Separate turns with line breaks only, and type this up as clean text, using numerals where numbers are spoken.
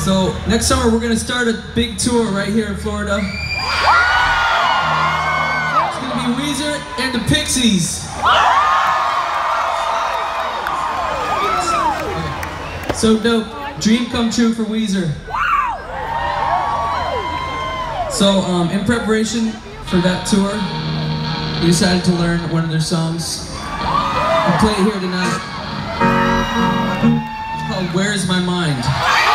So next summer we're gonna start a big tour right here in Florida. It's gonna be Weezer and the Pixies. So dope, dream come true for Weezer. So in preparation for that tour, we decided to learn one of their songs and play it here tonight. It's called Where's My Mind?